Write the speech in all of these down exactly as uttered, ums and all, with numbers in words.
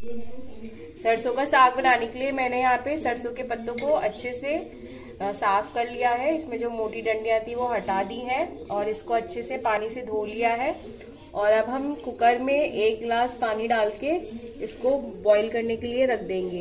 सरसों का साग बनाने के लिए मैंने यहाँ पे सरसों के पत्तों को अच्छे से साफ कर लिया है। इसमें जो मोटी डंडियां थी वो हटा दी है और इसको अच्छे से पानी से धो लिया है। और अब हम कुकर में एक गिलास पानी डाल के इसको बॉईल करने के लिए रख देंगे।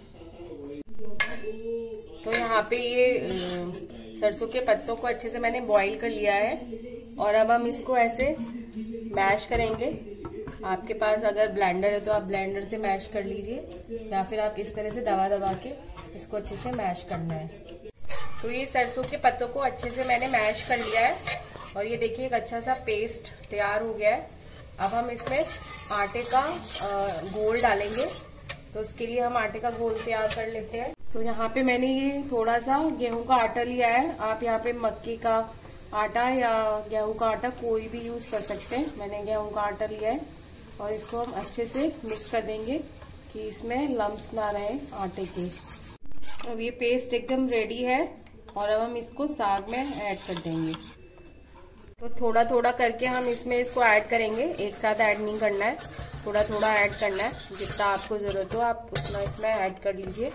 तो यहाँ पे ये सरसों के पत्तों को अच्छे से मैंने बॉईल कर लिया है और अब हम इसको ऐसे मैश करेंगे। आपके पास अगर ब्लेंडर है तो आप ब्लेंडर से मैश कर लीजिए या फिर आप इस तरह से दबा दबा के इसको अच्छे से मैश करना है। तो ये सरसों के पत्तों को अच्छे से मैंने मैश कर लिया है और ये देखिए एक अच्छा सा पेस्ट तैयार हो गया है। अब हम इसमें आटे का घोल डालेंगे। तो उसके लिए हम आटे का घोल तैयार कर लेते हैं। तो यहाँ पे मैंने ये थोड़ा सा गेहूं का आटा लिया है। आप यहाँ पे मक्के का आटा या गेहूं का आटा कोई भी यूज कर सकते हैं। मैंने गेहूं का आटा लिया है और इसको हम अच्छे से मिक्स कर देंगे कि इसमें लम्स ना रहे आटे के। अब ये पेस्ट एकदम रेडी है और अब हम इसको साग में ऐड कर देंगे। तो थोड़ा थोड़ा करके हम इसमें इसको ऐड करेंगे, एक साथ ऐड नहीं करना है, थोड़ा थोड़ा ऐड करना है। जितना आपको जरूरत हो आप उतना इसमें ऐड कर लीजिए।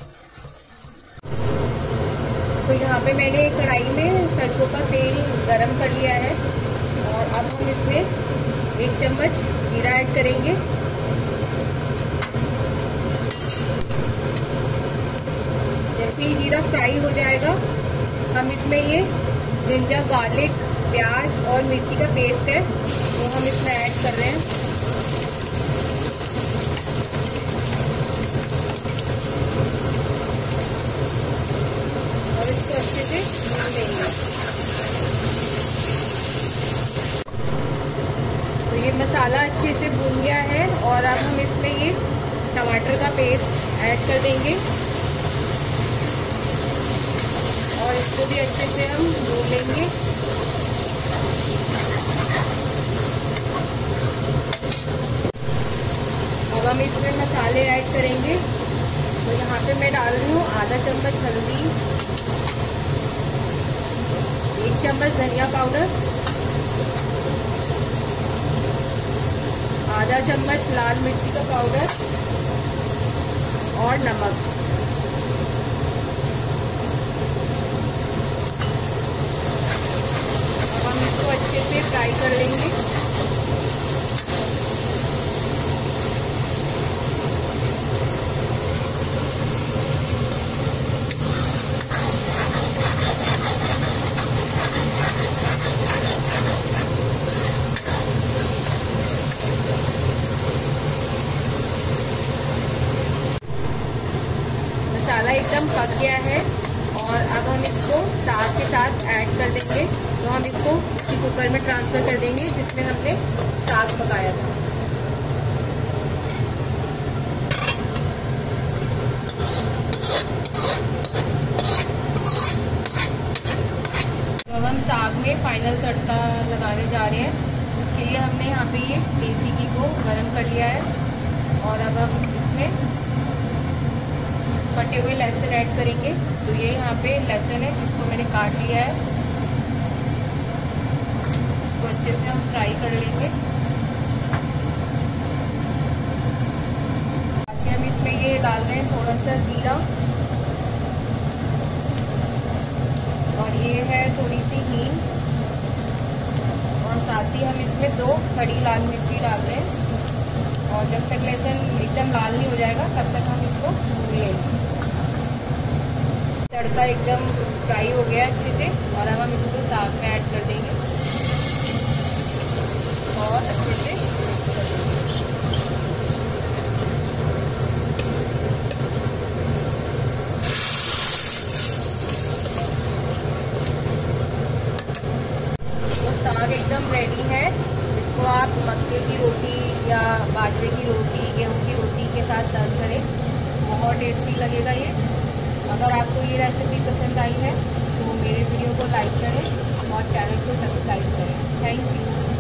तो यहाँ पे मैंने कढ़ाई में सरसों का तेल गरम कर लिया है और अब हम इसमें एक चम्मच जीरा ऐड करेंगे। जैसे ही जीरा फ्राई हो जाएगा हम इसमें ये जिंजर गार्लिक प्याज और मिर्ची का पेस्ट है वो हम इसमें ऐड कर रहे हैं और इसको अच्छे से भून लेंगे। तो ये मसाला अच्छे से भून गया है और अब हम इसमें ये टमाटर का पेस्ट ऐड कर देंगे और इसको भी अच्छे से हम भून लेंगे। अब हम इसमें मसाले ऐड करेंगे। तो यहाँ पे मैं डाल रही हूँ आधा चम्मच हल्दी, एक चम्मच धनिया पाउडर, आधा चम्मच लाल मिर्ची का पाउडर और नमक। अब हम इसको अच्छे से फ्राई कर लेंगे। मसाला एकदम पक गया है और अब हम इसको साग के साथ ऐड कर देंगे। तो हम इसको इसी कुकर में ट्रांसफर कर देंगे जिसमें हमने साग पकाया था। तो अब हम साग में फाइनल तड़का लगाने जा रहे हैं। उसके लिए हमने यहाँ पे ये देसी घी को गर्म कर लिया है और अब हम इसमें कटे हुए लहसुन ऐड करेंगे। तो ये यहाँ पे लहसुन है जिसको मैंने काट लिया है, इसको अच्छे से हम फ्राई कर लेंगे। बाकी हम इसमें ये डाल रहे हैं थोड़ा सा जीरा और ये है थोड़ी सी हींग और साथ ही हम इसमें दो खड़ी लाल मिर्ची डाल रहे हैं। और जब तक लहसुन एकदम लाल नहीं हो जाएगा तब तक हम इसको भून लेंगे। तड़का एकदम फ्राई हो गया अच्छे से और अब हम इसको साग में ऐड कर देंगे और अच्छे से तो साग एकदम रेडी है। इसको आप मक्के की रोटी या बाजरे की रोटी, गेहूं की रोटी के साथ सर्व करें, बहुत टेस्टी लगेगा ये। अगर आपको ये रेसिपी पसंद आई है तो मेरे वीडियो को लाइक करें और चैनल को सब्सक्राइब करें। Thank you.